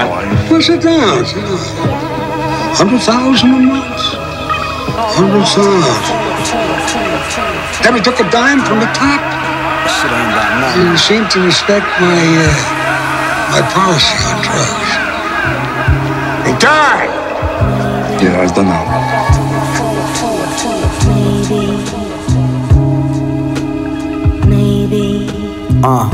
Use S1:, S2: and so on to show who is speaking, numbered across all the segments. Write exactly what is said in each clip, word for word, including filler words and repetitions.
S1: that.
S2: Of course it does. You know. Hundred thousand a month. Hundred thousand. Never took a dime from the top.
S1: Shit ain't got nothing.
S2: You seem to respect my uh, my policy on drugs. They died.
S3: Yeah, I don't know.
S4: Maybe.
S1: Uh.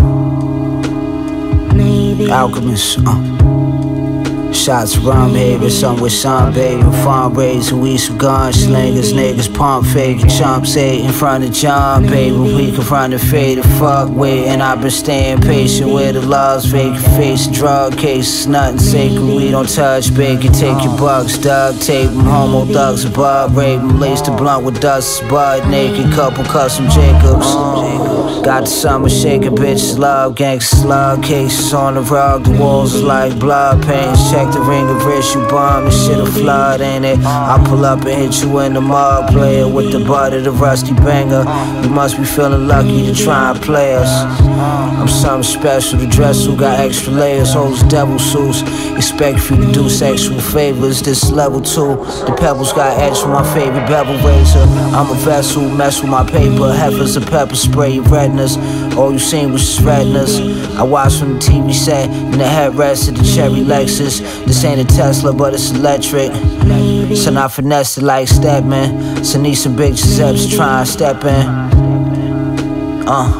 S4: Maybe.
S1: Alchemist. Uh. Shots rum, baby, some with some, baby. Fundraising, we some gunslingers, niggas pump fake, chumps eight in front of John, baby. We can run the fade to fuck with, and I've been staying patient with the laws, vacant face, drug cases, nothing sacred. We don't touch bacon, take your bucks, duct tape them, homo thugs, above, rape them, lace the blunt with dust, butt naked, couple custom Jacobs. Got the summer shaking, bitches love, gangsta slug cases on the rug, the walls is like blood paints. Check the ring of wrist, you bum, this shit a flood, ain't it? I pull up and hit you in the mud, play it with the butt of the rusty banger. You must be feeling lucky to try and play us. I'm something special, the dress who got extra layers, holds devil suits. Expect for you to do sexual favors, this level two. The pebbles got etched with my favorite bevel razor. I'm a vessel, mess with my paper, heifers of pepper spray, your retinas. All you seen was just retinas. I watched from the T V set in the headrest of the cherry Lexus. This ain't a Tesla, but it's electric. So I finesse it like Stepman. So need some big Giuseppe's to try and step in. Uh.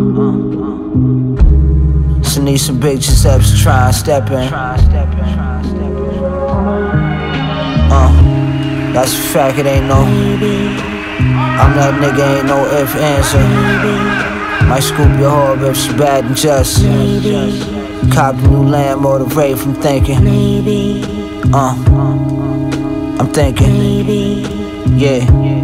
S1: So need some big Giuseppe's to try and step in. Uh. That's a fact, it ain't no. I'm that nigga, ain't no if answer. Might scoop your whore if she bad and just. Cop the new land, motivate from thinking. Uh, I'm thinking. Yeah.